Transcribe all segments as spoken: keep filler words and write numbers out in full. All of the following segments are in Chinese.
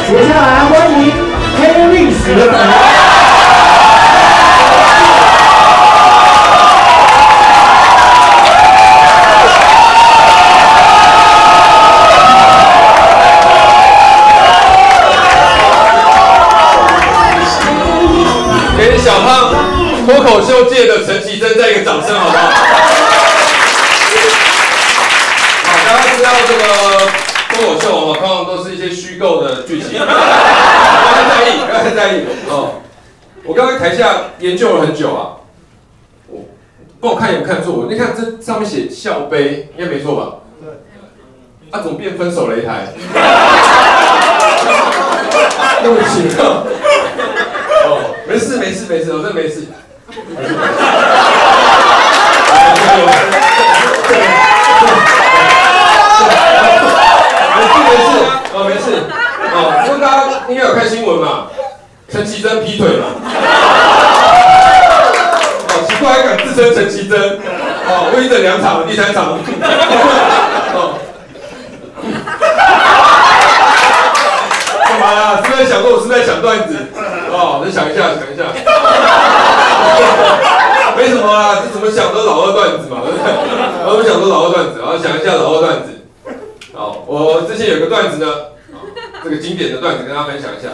接下来欢迎黑历史的朋友。 给小胖脱口秀界的陈绮贞再一个掌声，好不好？好，大家知道这个脱口秀嘛，通常都是一些虚构的剧情，不要太在意，不要太在意哦。我刚才台下研究了很久啊，我帮我看有没有看错？你看这上面写笑杯，应该没错吧？对。啊，怎么变分手擂台？对不起啊。哦，没事没事没事，我真没事。没事没事，哦没事，哦，不过大家应该有看新闻嘛，陈绮贞劈腿嘛，哦奇怪还敢自称陈绮贞，哦我已经等两场了，第三场，哦，干嘛啦？是不是在想说我是不是在想段子？哦，再想一下，想一下，没什么啦，这怎么想都是老二段子嘛，对不对？我们想说老二段子，然后想一下老二段子。好，我之前有个段子呢，这个经典的段子跟大家分享一下。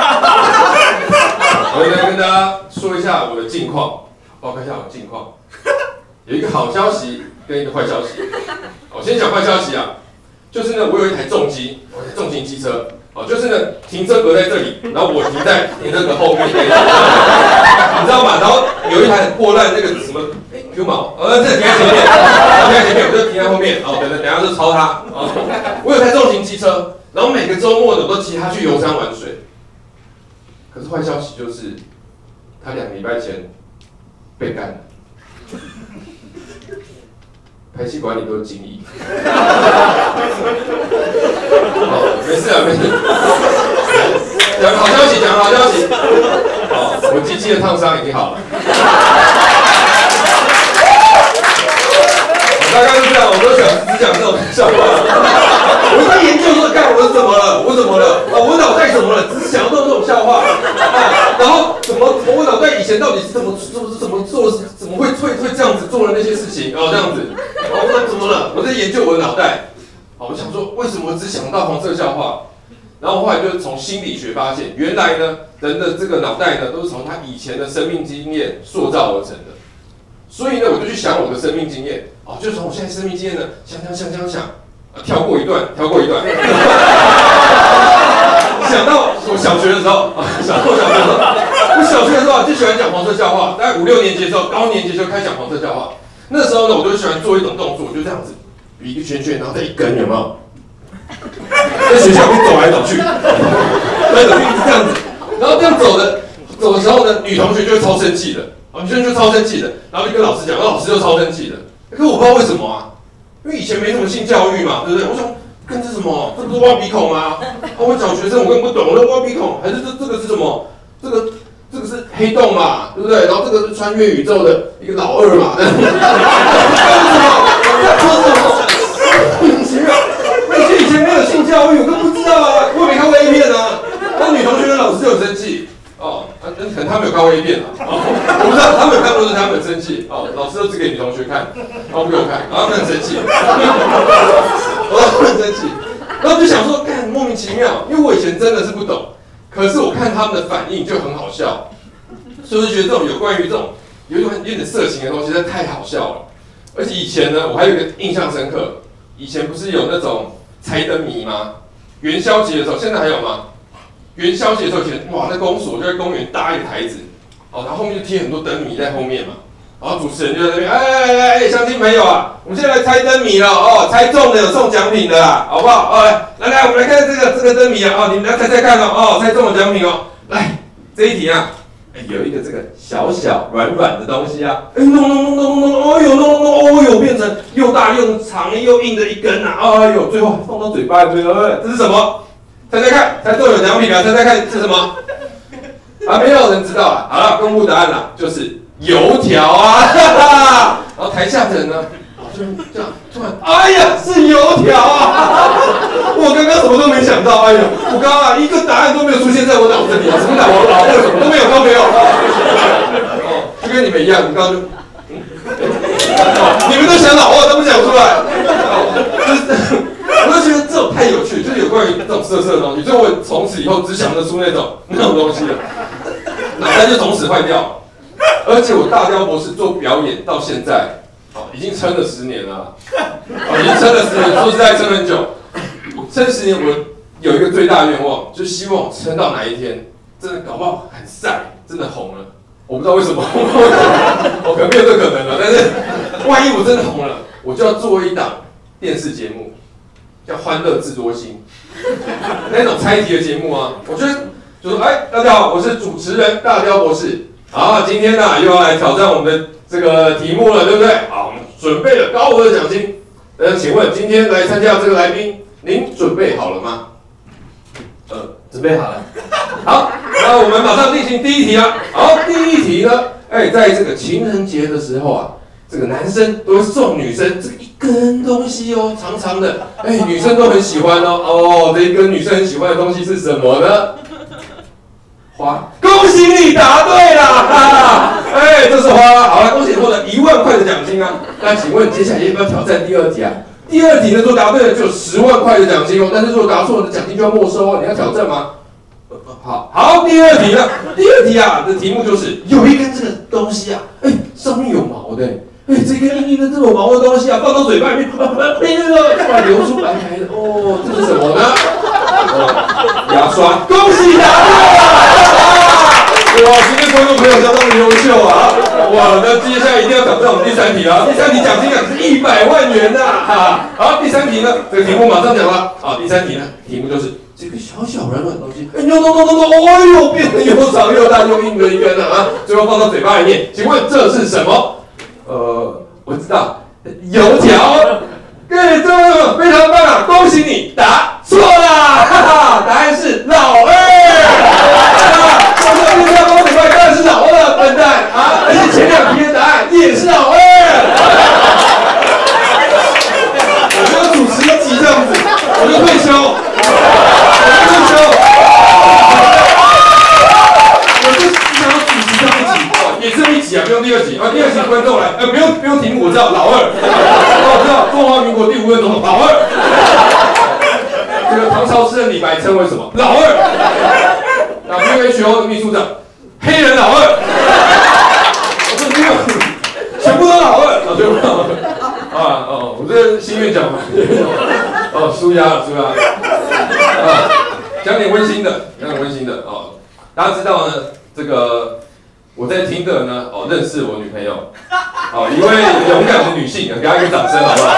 我来跟大家说一下我的近况，报告一下我的近况。有一个好消息跟一个坏消息。我先讲坏消息啊，就是呢，我有一台重机，我有一台重型机车。哦，就是呢，停车格在这里，然后我停在停车格后面，你知道吗？然后有一台很破烂那个什么，哎 ，Q 毛，呃，这停在前面，停在前面，我就停在后面，哦，等等，等下就超他，哦，我有台重型机车，然后每个周末呢，我都骑它去游山玩水。可是坏消息就是，他两个礼拜前被干了。排气管理都是精益。哦，没事啊，没事。讲个好消息，讲个好消息。好，我机器的烫伤已经好了。我大概是这样，我都想只讲这种笑话。我在研究说，看我怎么了，我怎么了？啊，我脑袋怎么了？只是想要做这种笑话。啊，然后怎么？我脑袋以前到底是怎么怎么怎么做？怎么会会会这样子做了那些事情？然后这样子。我说怎么了？我在研究我的脑袋。好，我想说为什么只想到黄色笑话？然后后来就是从心理学发现，原来呢人的这个脑袋呢都是从他以前的生命经验塑造而成的。所以呢，我就去想我的生命经验。哦，就从我现在生命经验呢想想想想想，啊，跳过一段，跳过一段。想到我小学的时候，啊，想到我小学的时候，我小学的时候就喜欢讲黄色笑话，大概五六年级的时候，高年级就开始讲黄色笑话。那时候呢，我就喜欢做一种动作，就这样子，比一个圈圈，然后再一根，有没有？在学校里面走来走去，走来走去是这样子，然后这样走的走的时候呢，女同学就会超生气的，啊，女生就超生气的，然后就跟老师讲，老师就超生气的。可是我不知道为什么啊，因为以前没什么性教育嘛，对不对？我想，跟这什么？这不是挖鼻孔吗？啊，我小学生我根本不懂，那挖鼻孔还是这这个是什么？这个。这个是黑洞嘛，对不对？然后这个是穿越宇宙的一个老二嘛，为什么？在说什么？莫名其妙。而且以前没有性教育，我都不知道啊，我也没看过 A 片啊。那女同学的老师有生气哦，啊，可能他们有看过 A 片啊，哦，我不知道，他们有看过是他们生气哦，老师都只给女同学看，然后不给我看，然后他们很生气，然后他们很生气，然后就想说，干莫名其妙，因为我以前真的是不懂。可是我看他们的反应就很好笑，所以我就觉得这种有关于这种有点有点色情的东西，真的太好笑了。而且以前呢，我还有一个印象深刻，以前不是有那种猜灯谜吗？元宵节的时候，现在还有吗？元宵节的时候，以前哇，那公所就在公园搭一个台子，哦，然后后面就贴很多灯谜在后面嘛。然后主持人就在那边，哎哎哎哎，乡亲朋友啊，我们现在来猜灯谜了哦，猜中的有送奖品的啦，好不好？哦，来来，我们来看这个这个灯谜啊，哦，你们来猜猜看哦，哦，猜中了奖品哦。来，这一题啊，哎，有一个这个小小软软的东西啊，哎，弄弄弄弄弄，哦呦弄弄弄，哦呦变成又大又长又硬的一根啊，哎呦，最后放到嘴巴里面，这是什么？猜猜看，猜中有奖品啊，猜猜看是什么？啊，没有人知道了。好了，公布答案了，就是。油条啊，哈哈，然后台下的人呢， 就这样突然，哎呀，是油条啊！我刚刚什么都没想到，哎呀，我刚刚啊一个答案都没有出现在我脑子里啊，什么老老二什么都没有都没有。哦，就跟你们一样，你刚刚就，嗯，你们都想老二都不想出来，我就觉得这种太有趣，就是有关于这种色色的东西，所以我从此以后只想得出那种那种东西了，脑袋就从此坏掉。而且我大雕博士做表演到现在，哦，已经撑了十年了，哦，已经撑了十年，说实在撑很久。撑十年，我有一个最大的愿望，就希望撑到哪一天，真的搞不好很晒，真的红了。我不知道为什么，我可能没有这个可能了。但是万一我真的红了，我就要做一档电视节目，叫《欢乐智多星》那种猜题的节目啊。我觉得就说，哎，大家好，我是主持人大雕博士。好，今天呢、啊、又要来挑战我们的这个题目了，对不对？好，我们准备了高额的奖金。呃，请问今天来参加这个来宾，您准备好了吗？呃，准备好了。好，那我们马上进行第一题啊。好，第一题呢，哎，在这个情人节的时候啊，这个男生都会送女生这个一根东西哦，长长的，哎，女生都很喜欢哦。哦，这一根女生很喜欢的东西是什么呢？花，恭喜你答对了，哈哈，哎，这是花，好了，恭喜你获得一万块的奖金啊。那请问接下来要不要挑战第二题啊？第二题呢，如果答对了就有十万块的奖金哦，但是如果答错了，奖金就要没收哦。你要挑战吗？好，好，第二题呢？第二题啊，的题目就是有一根这个东西啊，哎，上面有毛的，哎，这根硬硬的这种毛的东西啊，放到嘴巴里面，哎，那个突然流出白白的，哦，这是什么呢？哦，牙刷，恭喜答对了！哇，今天观众朋友相当的优秀啊！哇，那接下来一定要挑战我们第三题了。第三题奖金啊是一百万元呐！哈，好，第三题呢，这个题目马上讲了啊。第三题呢，题目就是这个小小软软的东西，哎，扭扭扭扭扭，哎呦，变得又长又大又硬的一根了啊！最后放到嘴巴里面，请问这是什么？呃，我知道，油条。对，这个非常棒啊！恭喜你答错了，哈哈，答案是老二。啊，我说你不要帮我嘴巴，当然是老二，笨蛋啊！而且前两题的答案也是老二。我就要主持一集这样子，我就退休，我就退休。我就想要主持这样一集，哦，也只有一集啊，不用第二集啊。第二集观众来，呃，不用不用题目，我知道老二。我知道中华民国第五任总统老二。这个唐朝诗人李白称为什么？老二。那 W H O 的秘书长，黑人老二。我说没有，全部都老二，啊，全部老二。啊哦，我这新月奖嘛，哦，输压了，输压了。啊，讲点温馨的，讲点温馨的哦。大家知道呢，这个我在听的呢，哦，认识我女朋友，哦，一位勇敢的女性，给她一个掌声，好不好？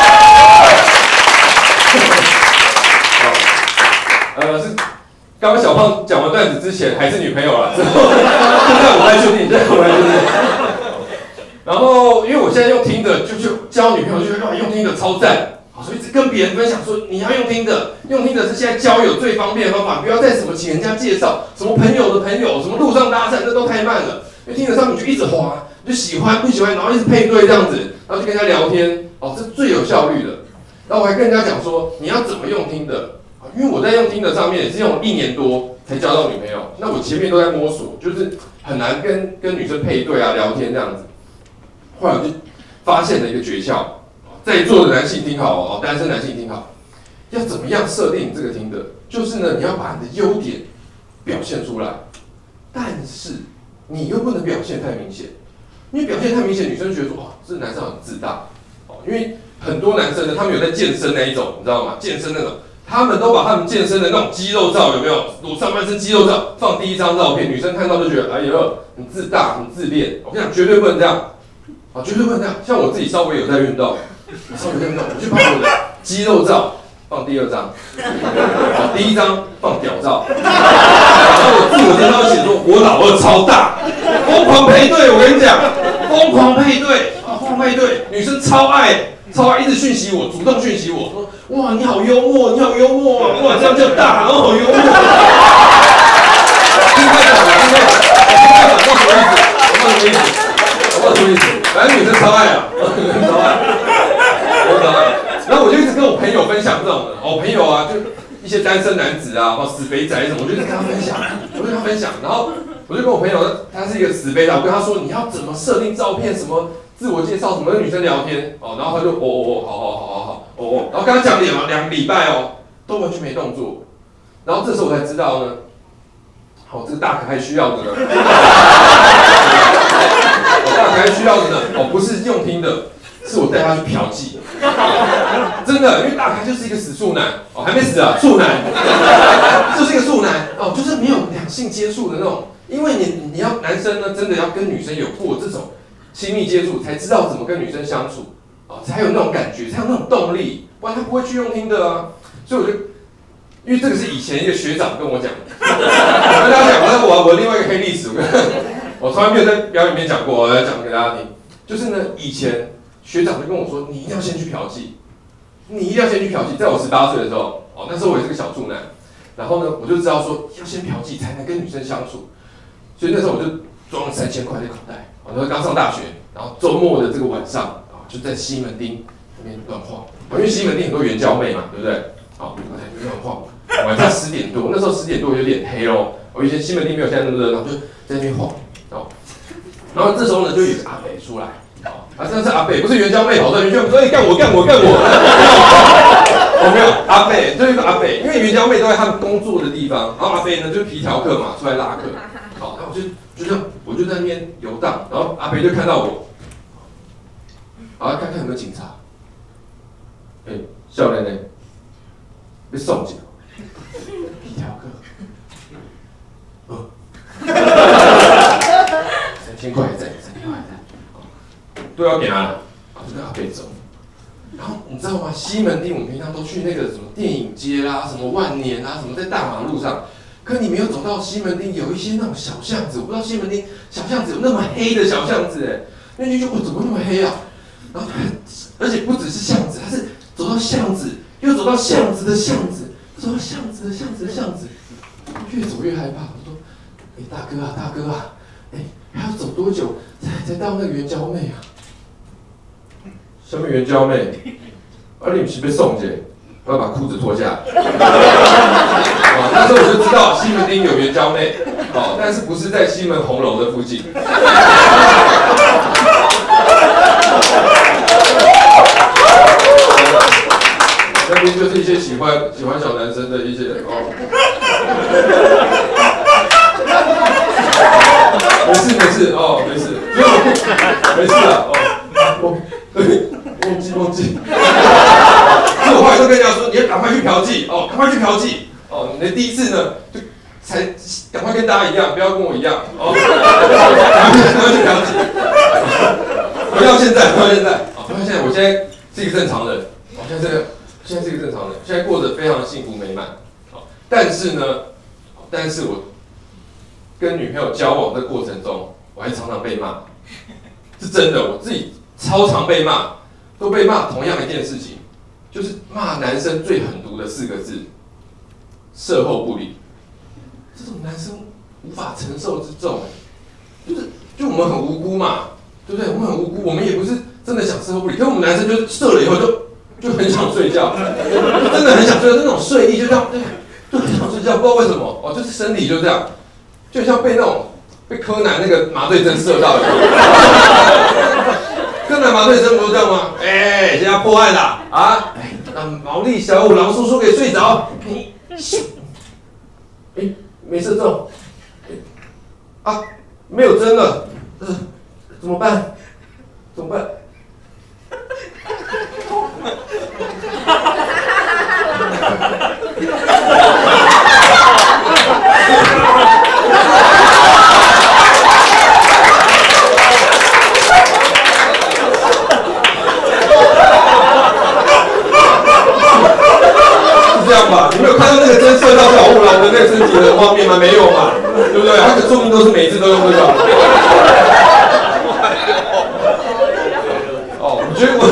好，呃，是刚刚小胖讲完段子之前还是女朋友了，之后现在我来确定，现在我来确定。然后，因为我现在用听的，就就交女朋友，就觉得用听的超赞，好，所以一直跟别人分享说，你要用听的，用听的是现在交友最方便的方法，不要再什么请人家介绍，什么朋友的朋友，什么路上搭讪，那都太慢了。因为听的上面你就一直滑，就喜欢不喜欢，然后一直配对这样子，然后就跟人家聊天，哦，这是最有效率的。然后我还跟人家讲说，你要怎么用听的，因为我在用听的上面也是用一年多才交到女朋友，那我前面都在摸索，就是很难跟跟女生配对啊，聊天这样子。后来我就发现了一个诀窍，在座的男性听好哦，单身男性听好，要怎么样设定这个听的？就是呢，你要把你的优点表现出来，但是你又不能表现太明显，因为表现太明显，女生觉得说哇，这男生很自大哦。因为很多男生呢，他们有在健身那一种，你知道吗？健身那种，他们都把他们健身的那种肌肉照有没有？裸上半身肌肉照放第一张照片，女生看到就觉得哎呦，很自大，很自恋。我跟你讲，绝对不能这样。啊，绝对不能这样。像我自己稍微有在运动，稍微在运动，我就把我的肌肉照放第二张，好，第一张放屌照，然后我自我介绍写说，我老二超大，疯狂配对，我跟你讲，疯狂配对，啊，疯狂配对，女生超爱，超爱一直讯息我，主动讯息我说，哇，你好幽默，你好幽默啊，哇，这样叫大，然后好幽默。听开讲了，听开讲，听开讲，我什么意思？我什么意思？我什么意思？反正女生超爱啊，超爱。 些单身男子啊，或死肥宅什么，我就跟他分享，我就跟他分享，然后我就跟我朋友，他是一个死肥宅，我跟他说你要怎么设定照片，什么自我介绍，什么跟女生聊天哦，然后他就哦哦哦，好好好好好哦哦，然后跟他讲两两个礼拜哦，都完全没动作，然后这时候我才知道呢，好、哦，这个大可还需要的呢，大可还需要的呢，哦，不是用听的。是我带他去嫖妓，真的，因为大开就是一个死处男哦，还没死啊，处男，就是一个处男哦，就是没有两性接触的那种，因为你你要男生呢，真的要跟女生有过这种亲密接触，才知道怎么跟女生相处哦，才有那种感觉，才有那种动力，不然他不会去用听的啊。所以我就，因为这个是以前一个学长跟我讲的，我跟大家讲，我我我另外一个黑历史，我跟我从来没有在表演里面讲过，我要讲给大家听，就是呢以前。学长就跟我说：“你一定要先去嫖妓，你一定要先去嫖妓。”在我十八岁的时候，哦，那时候我也是个小处男，然后呢，我就知道说要先嫖妓才能跟女生相处，所以那时候我就装了三千块在口袋。我那时候刚上大学，然后周末的这个晚上啊，就在西门町那边乱晃，因为西门町很多援交妹嘛，对不对？好，我在那边乱晃，晚上十点多，那时候十点多有点黑哦。我以前西门町没有现在那么热，然后就在那边晃，哦，然后这时候呢，就有个阿北出来。啊，真的是阿北，不是援交妹跑出来，援交妹说：“哎，干我，干我，干我！”我没有，阿北就是一个阿北，因为援交妹都在他们工作的地方，然后阿北呢就是皮条客嘛，出来拉客。好，然后我就就这样，我就在那边游荡，然后阿北就看到我，好，看看有没有警察。哎、欸，少年呢，被送进皮条客，哦，三千块还在，三千块还在。都要给他了，啊，就跟阿北走。然后你知道吗？西门町我们平常都去那个什么电影街啦，什么万年啊，什么在大马路上。可你没有走到西门町，有一些那种小巷子，我不知道西门町小巷子有那么黑的小巷子哎，那就觉得我怎么那么黑啊？然后而且不只是巷子，它是走到巷子，又走到巷子的巷子，走到巷子的巷子的巷子，越走越害怕。我说：“哎、欸，大哥啊，大哥啊，哎、欸，还要走多久才才到那个援交妹啊？”什么援交妹？啊，你不是被送去？我要把裤子脱下来。哦，那时候我就知道西门町有援交妹，哦，但是不是在西门红楼的附近。那边就是一些喜欢喜欢小男生的一些哦。没事没事哦，没事，没事啊哦，我对。忘记忘记，所以我后来就跟人家说，你要赶快去嫖妓哦，赶快去嫖妓哦。你的第一次呢，就才赶快跟大家一样，不要跟我一样哦，赶快去嫖妓。不要现在，不要现在，哦，不要现在，我现在是一个正常人，我现在这个现在是一个正常人，现在过得非常幸福美满。哦，但是呢，但是我跟女朋友交往的过程中，我还常常被骂，是真的，我自己超常被骂。都被骂同样一件事情，就是骂男生最狠毒的四个字：售后不理。这种男生无法承受之重，就是就我们很无辜嘛，对不对？我们很无辜，我们也不是真的想售后不理，可是我们男生就射了以后就就很想睡觉，真的很想睡，那种睡意就这样，就很想睡觉，不知道为什么哦，就是身体就这样，就像被那种被柯南那个麻醉针射到一样。柯南麻醉针不是这样吗？哎、欸，现在破案啦！啊，哎，让毛利小五郎叔叔给睡着。你，哎、欸，没射中。欸、啊，没有针了。呃，怎么办？怎么办？这样吧，你没有看到那个针射到小五郎的那个身体的画面吗？没有嘛，对不对？他的说明都是每一次都用这个。哦，我觉得我，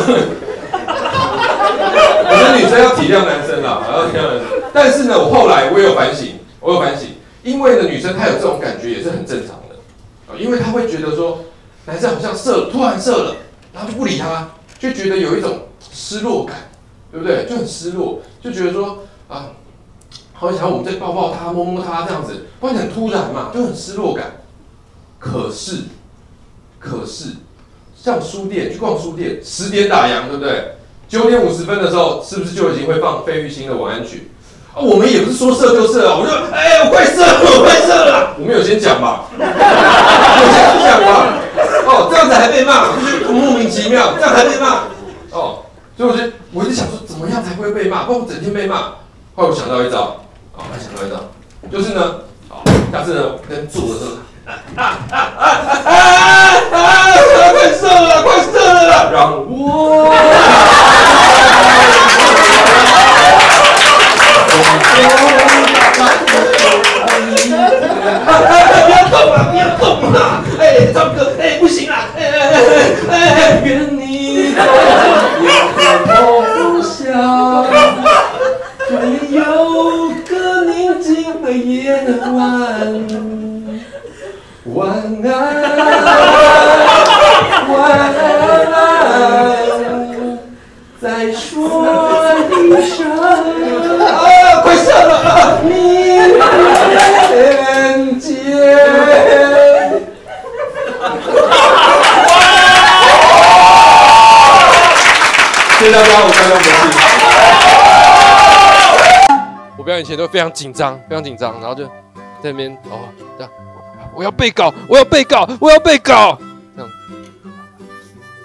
我觉得女生要体谅男生啦，要体谅男生。但是呢，我后来我也有反省，我有反省，因为呢，女生她有这种感觉也是很正常的，因为她会觉得说，男生好像射了，突然射了，然后就不理他，就觉得有一种失落感。对不对？就很失落，就觉得说啊， 好想要我们再抱抱他、摸摸他这样子，不然很突然嘛，就很失落感。可是，可是，像书店去逛书店，十点打烊，对不对？九点五十分的时候，是不是就已经会放费玉清的晚安曲？啊，我们也不是说射就射啊，我就哎、欸，我快射了，我快射了，我们有先讲吧，有先讲吧，哦，这样子还被骂，我就觉得莫名其妙，这样还被骂，哦，所以我觉得我一直想说，怎么样才不会被骂？不然我整天被骂。后来我想到一招，啊，我想到一招，就是呢，好，下次呢跟做的时候。啊啊啊啊啊啊！快射了，快射了！让我。不要动了，不要动了！哎，赵哥，哎，不行啦！哎哎哎哎！愿你有梦想，愿有个宁静的夜晚。晚安，晚安，再说一声啊！快射了啊！明天见。谢谢大家，我刚刚没事。我表演前都非常紧张，非常紧张，然后就在那边哦这样。我要被告！我要被告！我要被告！